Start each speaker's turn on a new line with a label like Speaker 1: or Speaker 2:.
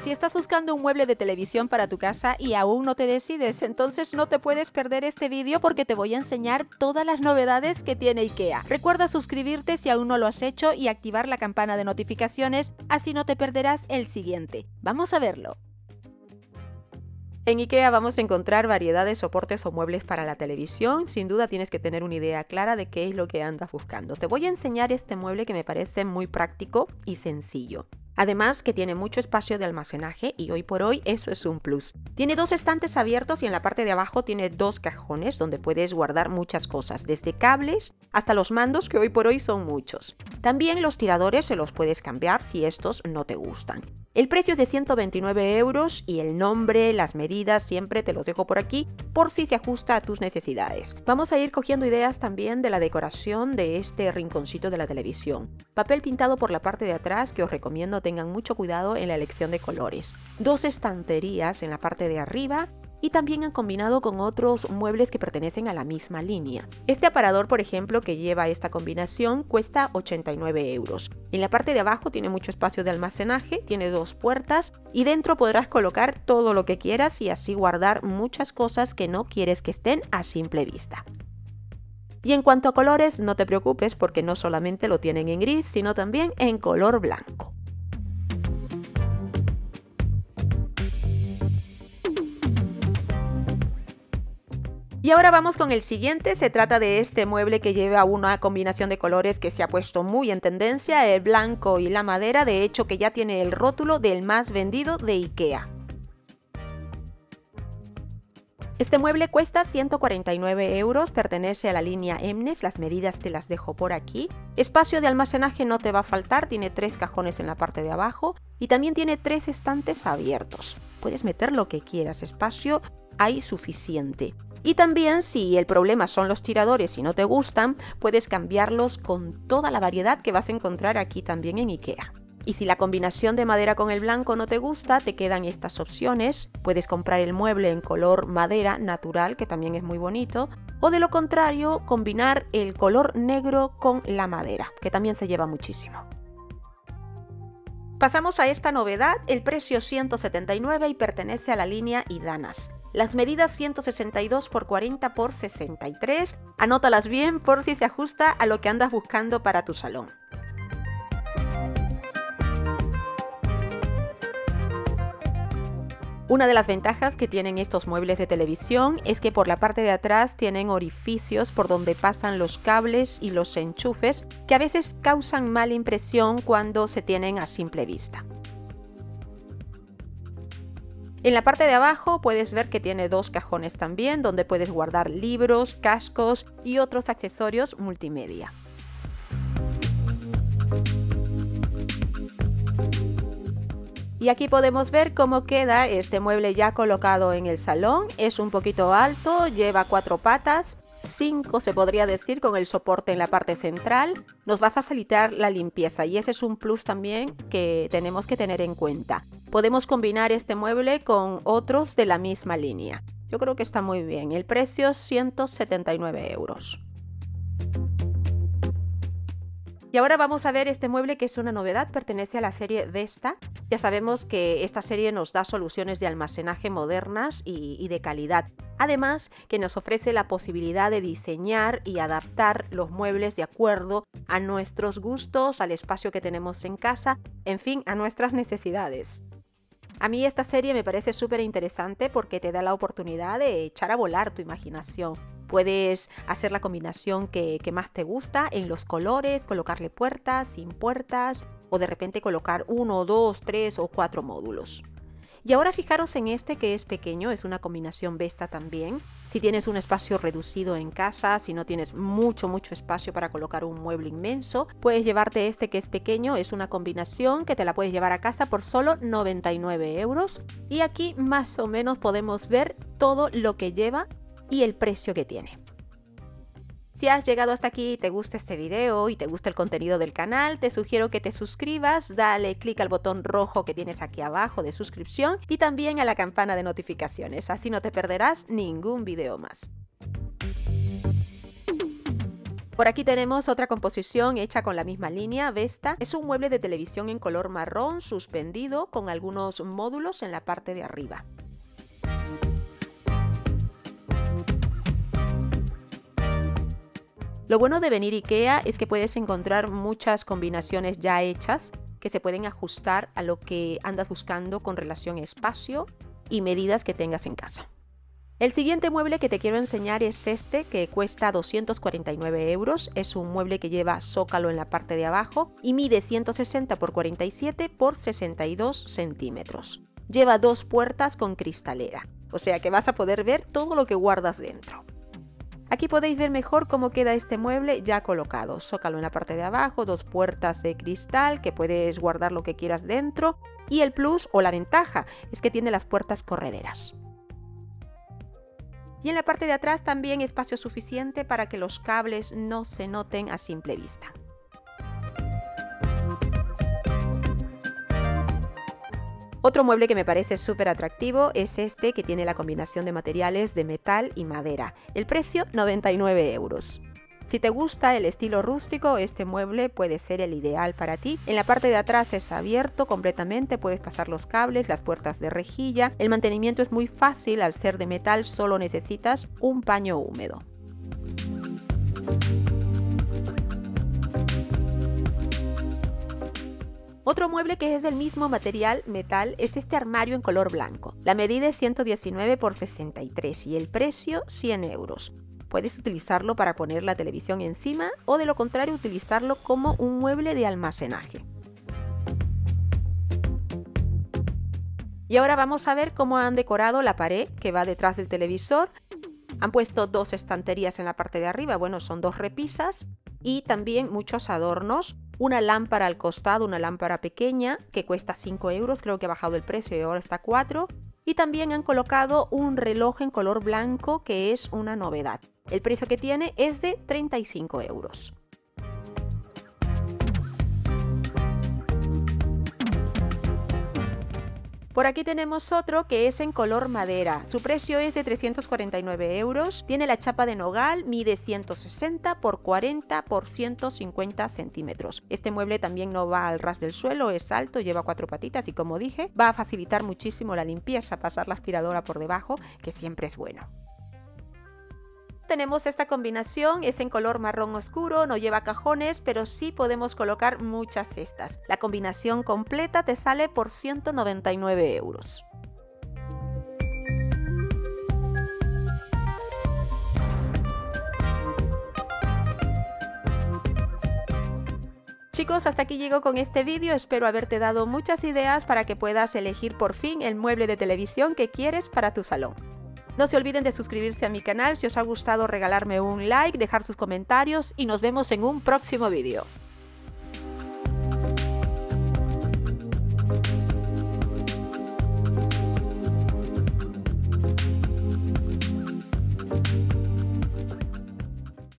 Speaker 1: Si estás buscando un mueble de televisión para tu casa y aún no te decides, entonces no te puedes perder este vídeo porque te voy a enseñar todas las novedades que tiene IKEA. Recuerda suscribirte si aún no lo has hecho y activar la campana de notificaciones, así no te perderás el siguiente. Vamos a verlo. En IKEA vamos a encontrar variedad de soportes o muebles para la televisión. Sin duda tienes que tener una idea clara de qué es lo que andas buscando. Te voy a enseñar este mueble que me parece muy práctico y sencillo. Además que tiene mucho espacio de almacenaje y hoy por hoy eso es un plus. Tiene dos estantes abiertos y en la parte de abajo tiene dos cajones donde puedes guardar muchas cosas, desde cables hasta los mandos, que hoy por hoy son muchos. También los tiradores se los puedes cambiar si estos no te gustan. El precio es de 129 € y el nombre, las medidas, siempre te los dejo por aquí por si se ajusta a tus necesidades. Vamos a ir cogiendo ideas también de la decoración de este rinconcito de la televisión. Papel pintado por la parte de atrás que os recomiendo tengan mucho cuidado en la elección de colores. Dos estanterías en la parte de arriba y también han combinado con otros muebles que pertenecen a la misma línea. Este aparador, por ejemplo, que lleva esta combinación, cuesta 89 €. En la parte de abajo tiene mucho espacio de almacenaje, tiene dos puertas y dentro podrás colocar todo lo que quieras y así guardar muchas cosas que no quieres que estén a simple vista. Y en cuanto a colores, no te preocupes porque no solamente lo tienen en gris, sino también en color blanco. Y ahora vamos con el siguiente, se trata de este mueble que lleva una combinación de colores que se ha puesto muy en tendencia, el blanco y la madera, de hecho que ya tiene el rótulo del más vendido de IKEA. Este mueble cuesta 149 €, pertenece a la línea Emnes, las medidas te las dejo por aquí. Espacio de almacenaje no te va a faltar, tiene 3 cajones en la parte de abajo y también tiene 3 estantes abiertos. Puedes meter lo que quieras, espacio hay suficiente. Y también si el problema son los tiradores y no te gustan, puedes cambiarlos con toda la variedad que vas a encontrar aquí también en IKEA. Y si la combinación de madera con el blanco no te gusta, te quedan estas opciones. Puedes comprar el mueble en color madera natural, que también es muy bonito. O de lo contrario, combinar el color negro con la madera, que también se lleva muchísimo. Pasamos a esta novedad, el precio 179 y pertenece a la línea Idanas. Las medidas 162 x 40 x 63, anótalas bien por si se ajusta a lo que andas buscando para tu salón. Una de las ventajas que tienen estos muebles de televisión es que por la parte de atrás tienen orificios por donde pasan los cables y los enchufes que a veces causan mala impresión cuando se tienen a simple vista. En la parte de abajo puedes ver que tiene dos cajones también donde puedes guardar libros, cascos y otros accesorios multimedia. Y aquí podemos ver cómo queda este mueble ya colocado en el salón. Es un poquito alto, lleva 4 patas, 5 se podría decir con el soporte en la parte central. Nos va a facilitar la limpieza y ese es un plus también que tenemos que tener en cuenta. Podemos combinar este mueble con otros de la misma línea. Yo creo que está muy bien. El precio es 179 €. Y ahora vamos a ver este mueble que es una novedad, pertenece a la serie Vesta. Ya sabemos que esta serie nos da soluciones de almacenaje modernas y de calidad. Además que nos ofrece la posibilidad de diseñar y adaptar los muebles de acuerdo a nuestros gustos, al espacio que tenemos en casa, en fin, a nuestras necesidades. A mí esta serie me parece súper interesante porque te da la oportunidad de echar a volar tu imaginación. Puedes hacer la combinación que más te gusta en los colores, colocarle puertas, sin puertas o de repente colocar 1, 2, 3 o 4 módulos. Y ahora fijaros en este que es pequeño, es una combinación Vesta también. Si tienes un espacio reducido en casa, si no tienes mucho espacio para colocar un mueble inmenso, puedes llevarte este que es pequeño, es una combinación que te la puedes llevar a casa por solo 99 €. Y aquí más o menos podemos ver todo lo que lleva y el precio que tiene. Si has llegado hasta aquí y te gusta este video y te gusta el contenido del canal, te sugiero que te suscribas, dale clic al botón rojo que tienes aquí abajo de suscripción y también a la campana de notificaciones, así no te perderás ningún video más. Por aquí tenemos otra composición hecha con la misma línea, Vesta. Es un mueble de televisión en color marrón suspendido con algunos módulos en la parte de arriba. Lo bueno de venir a IKEA es que puedes encontrar muchas combinaciones ya hechas que se pueden ajustar a lo que andas buscando con relación a espacio y medidas que tengas en casa. El siguiente mueble que te quiero enseñar es este, que cuesta 249 euros. Es un mueble que lleva zócalo en la parte de abajo y mide 160 por 47 por 62 centímetros. Lleva 2 puertas con cristalera, o sea que vas a poder ver todo lo que guardas dentro. Aquí podéis ver mejor cómo queda este mueble ya colocado. Zócalo en la parte de abajo, 2 puertas de cristal que puedes guardar lo que quieras dentro. Y el plus o la ventaja es que tiene las puertas correderas. Y en la parte de atrás también espacio suficiente para que los cables no se noten a simple vista. Otro mueble que me parece súper atractivo es este, que tiene la combinación de materiales de metal y madera. El precio, 99 euros. Si te gusta el estilo rústico, este mueble puede ser el ideal para ti. En la parte de atrás es abierto completamente, puedes pasar los cables, las puertas de rejilla. El mantenimiento es muy fácil, al ser de metal solo necesitas un paño húmedo. Otro mueble que es del mismo material, metal, es este armario en color blanco. La medida es 119 por 63 y el precio 100 euros. Puedes utilizarlo para poner la televisión encima o de lo contrario utilizarlo como un mueble de almacenaje. Y ahora vamos a ver cómo han decorado la pared que va detrás del televisor. Han puesto 2 estanterías en la parte de arriba, bueno, son 2 repisas y también muchos adornos. Una lámpara al costado, una lámpara pequeña que cuesta 5 euros, creo que ha bajado el precio y ahora está 4. Y también han colocado un reloj en color blanco que es una novedad. El precio que tiene es de 35 euros. Por aquí tenemos otro que es en color madera. Su precio es de 349 euros. Tiene la chapa de nogal, mide 160 por 40 por 150 centímetros. Este mueble también no va al ras del suelo, es alto, lleva 4 patitas y como dije, va a facilitar muchísimo la limpieza, pasar la aspiradora por debajo, que siempre es bueno. Tenemos esta combinación, es en color marrón oscuro, no lleva cajones, pero sí podemos colocar muchas cestas. La combinación completa te sale por 199 euros. Chicos, hasta aquí llego con este vídeo, espero haberte dado muchas ideas para que puedas elegir por fin el mueble de televisión que quieres para tu salón. No se olviden de suscribirse a mi canal, si os ha gustado regalarme un like, dejar sus comentarios y nos vemos en un próximo vídeo.